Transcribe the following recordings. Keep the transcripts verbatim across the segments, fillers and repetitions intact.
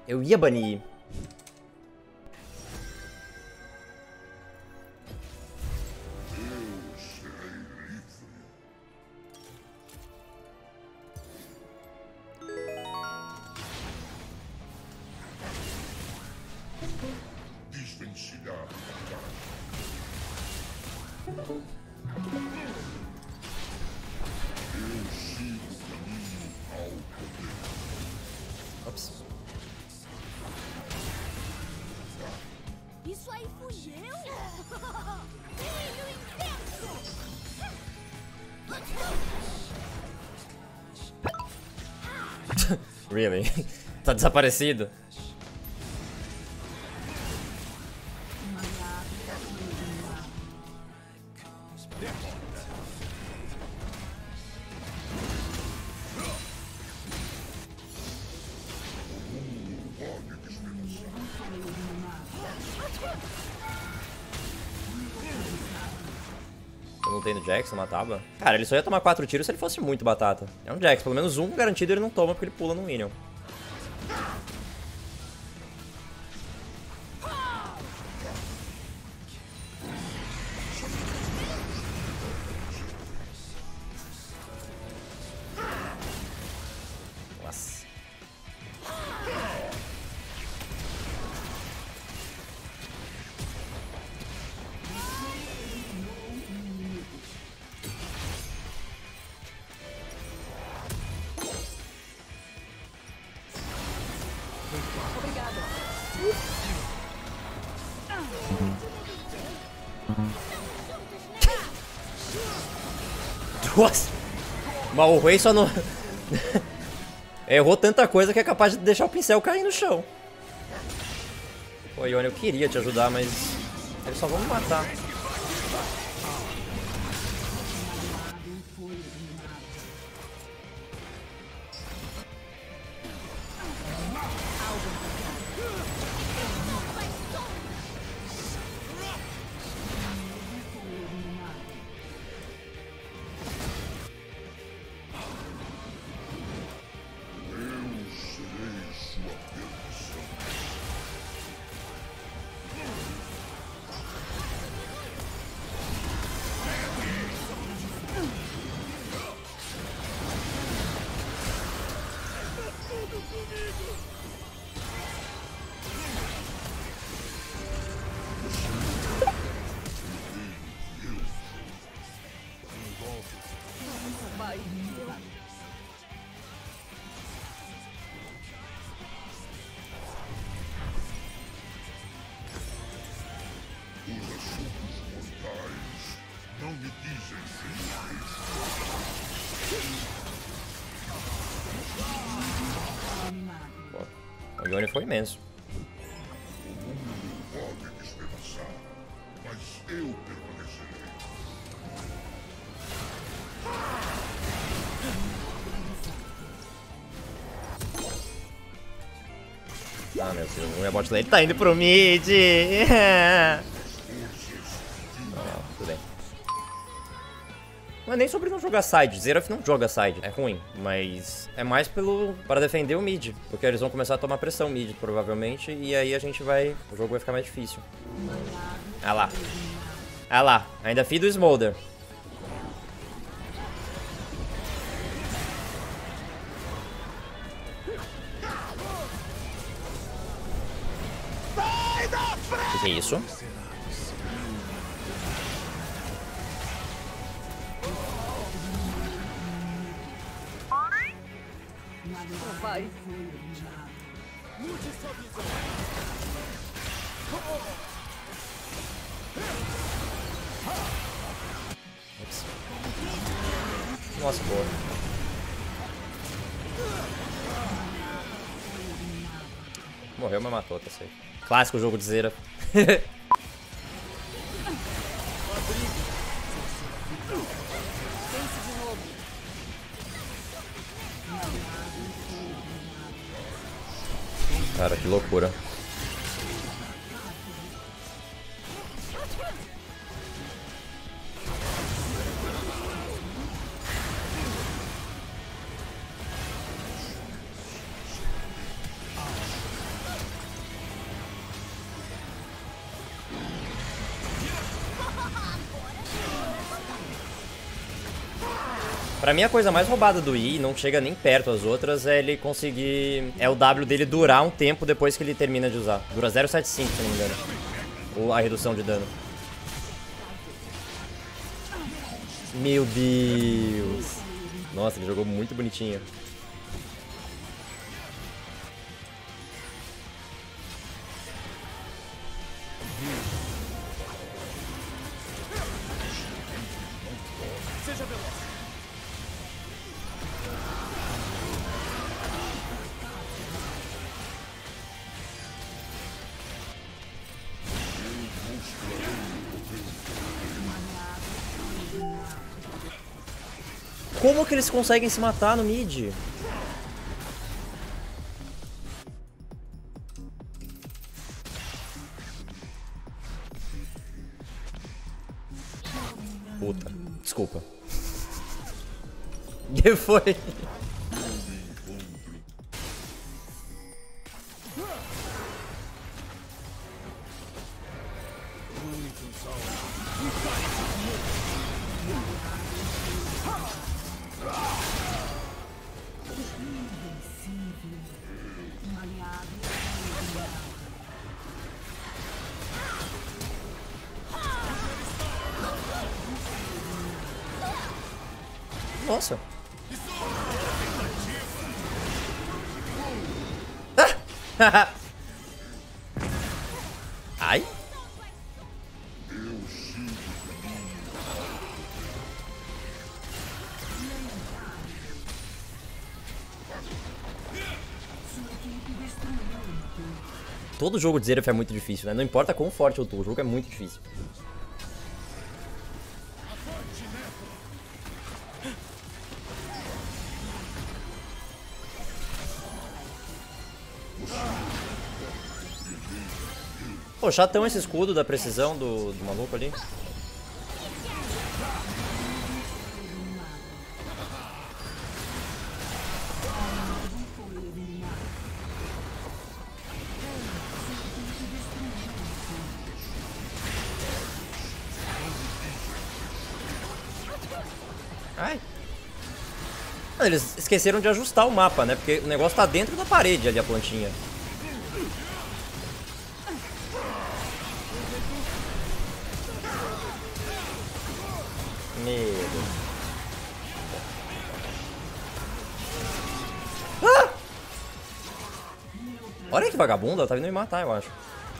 Eu ia banir. Desvencilhar. Eu sigo o caminho ao poder. Ops. Isso aí fugiu? Brilho intenso! Really? Tá desaparecido? Eu não tenho no Jax, não matava. Cara, ele só ia tomar quatro tiros se ele fosse muito batata. É um Jax, pelo menos um garantido ele não toma porque ele pula no minion. Nossa. Nossa! Mas o Rei só não... errou tanta coisa que é capaz de deixar o pincel cair no chão. Pô, Yone, eu queria te ajudar, mas... eles só vão me matar. Não me dizem Pô, o Yone foi imenso. o mundo pode despedaçar, mas eu permanecerei. Ah, meu Deus, o meu bot lane tá indo pro mid. Ah, tudo bem. Não é nem sobre não jogar side. Xerath não joga side. É ruim, mas é mais pelo para defender o mid. Porque eles vão começar a tomar pressão mid, provavelmente. E aí a gente vai... o jogo vai ficar mais difícil. Ah lá. Ah lá. Ainda filho do Smolder. O que é isso? Vai. Ups. Nossa, boa. Morreu, mas matou, tá safe. Clássico jogo de Xerath. Cara, que loucura. Pra mim, a coisa mais roubada do Yi, não chega nem perto às outras, é ele conseguir... É o W dele durar um tempo depois que ele termina de usar. Dura zero vírgula setenta e cinco, se não me engano. Ou a redução de dano. Meu Deus. Nossa, ele jogou muito bonitinho. Seja veloz. Como que eles conseguem se matar no mid? Puta, desculpa. Que foi? Nossa. Ah! Ai. Todo jogo de Xerath é muito difícil, né? Não importa quão forte eu tô, o jogo é muito difícil. Pô, chatão esse escudo da precisão do, do maluco ali. Ai. Eles esqueceram de ajustar o mapa, né? Porque o negócio tá dentro da parede ali, a plantinha. Medo. Ah! Olha que vagabunda, ela tá vindo me matar, eu acho.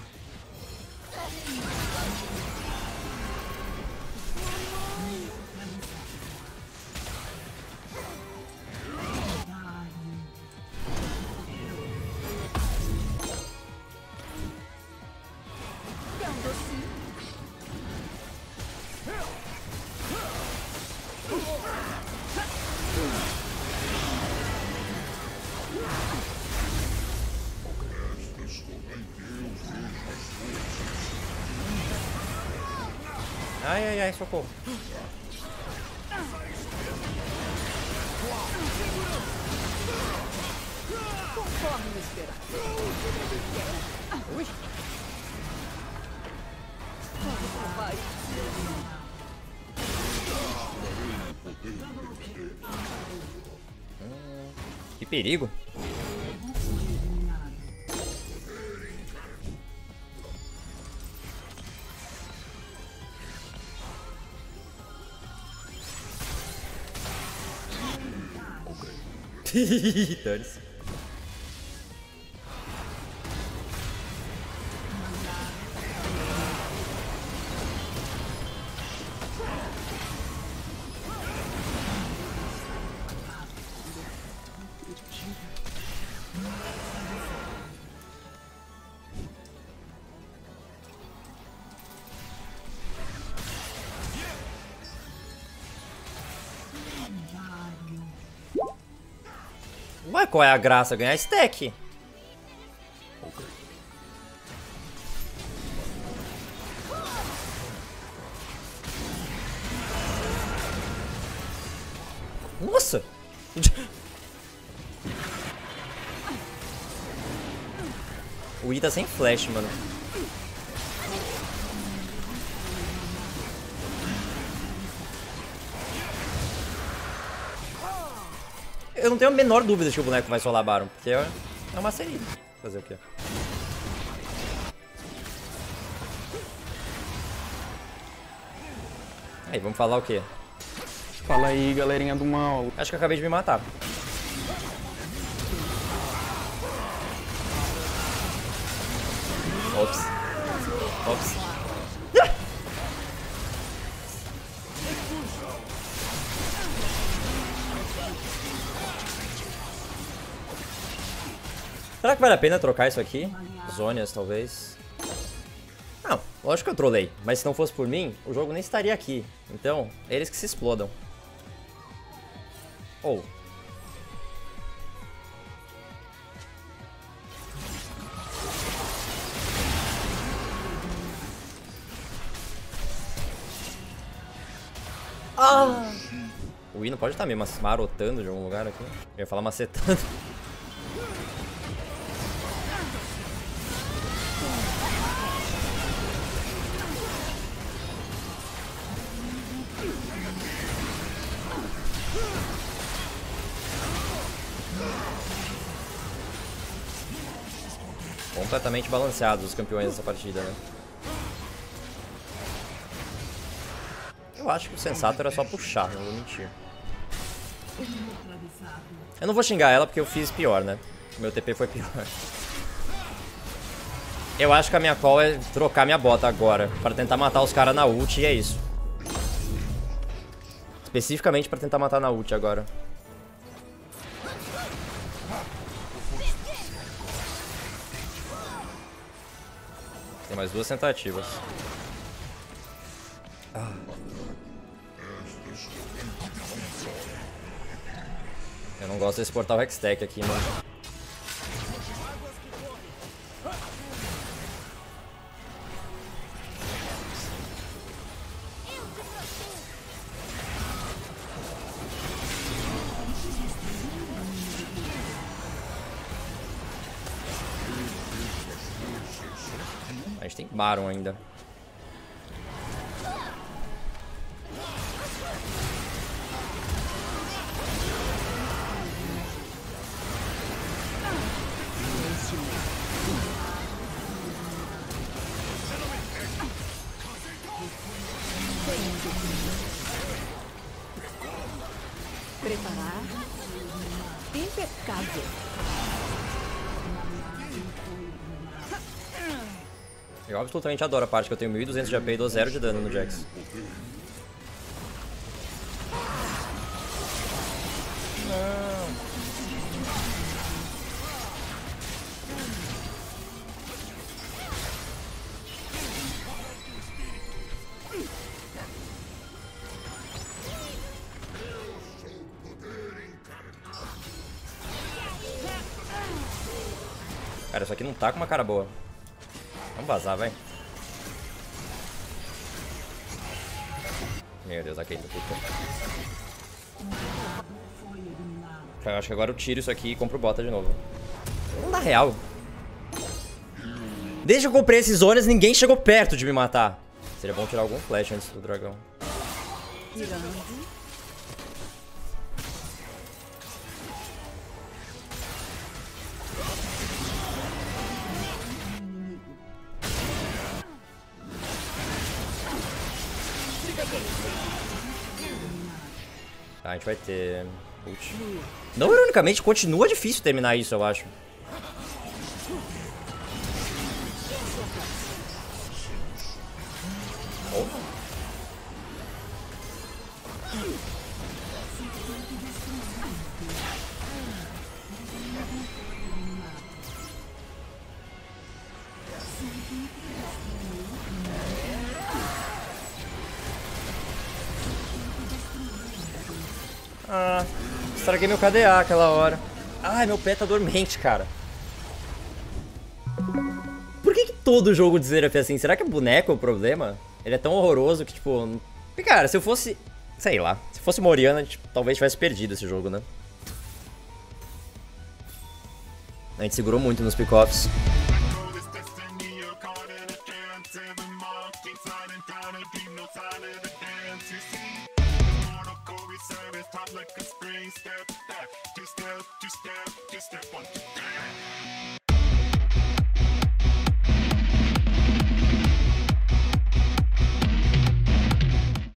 Ai, ai, ai, socorro. Conforme esperar. Ui. Vamos provar isso. Hum, que perigo. Dane-se. Mas qual é a graça? Ganhar stack. Nossa! O I tá sem flash, mano. eu não tenho a menor dúvida de que o boneco vai solar Baron, porque é uma série. Fazer o quê? Aí, vamos falar o quê? Fala aí, galerinha do mal. Acho que eu acabei de me matar. Ops. Ops. Ah! Será que vale a pena trocar isso aqui? Zônias, talvez. Não, lógico que eu trolei. Mas se não fosse por mim, o jogo nem estaria aqui. Então, eles que se explodam. Ou... Oh. Ah! O Ino pode estar me marotando de algum lugar aqui. Eu ia falar macetando. Completamente balanceados os campeões dessa partida, né? Eu acho que o sensato era só puxar, não vou mentir. Eu não vou xingar ela porque eu fiz pior, né? O meu T P foi pior. Eu acho que a minha call é trocar minha bota agora, pra tentar matar os caras na ult, e é isso. Especificamente pra tentar matar na ult agora. Tem mais duas tentativas. Ah. Eu não gosto desse portal Hextech aqui, mano. A gente tem Baron ainda. Preparar. Impecável. Eu absolutamente adoro a parte que eu tenho mil e duzentos de A P e dou zero de dano no Jax. Não. Cara, isso aqui não tá com uma cara boa. Vamos vazar, vai. Meu Deus, aqui ainda puta. Eu acho que agora eu tiro isso aqui e compro bota de novo. Não dá real. Desde que eu comprei esses zonas, ninguém chegou perto de me matar. Seria bom tirar algum flash antes do dragão. Tirando. Tá, a gente vai ter ult. Não, ironicamente, continua difícil terminar isso, eu acho. Oh. Ah, estraguei meu K D A aquela hora. Ai, meu pé tá dormente, cara. Por que que todo jogo de Xerath é assim? Será que é boneco o problema? Ele é tão horroroso que, tipo... Cara, se eu fosse... Sei lá. Se fosse uma Orianna, tipo, talvez tivesse perdido esse jogo, né? A gente segurou muito nos pick-offs. service, hot like a spring step, that two step, two step, two step, one, two, three.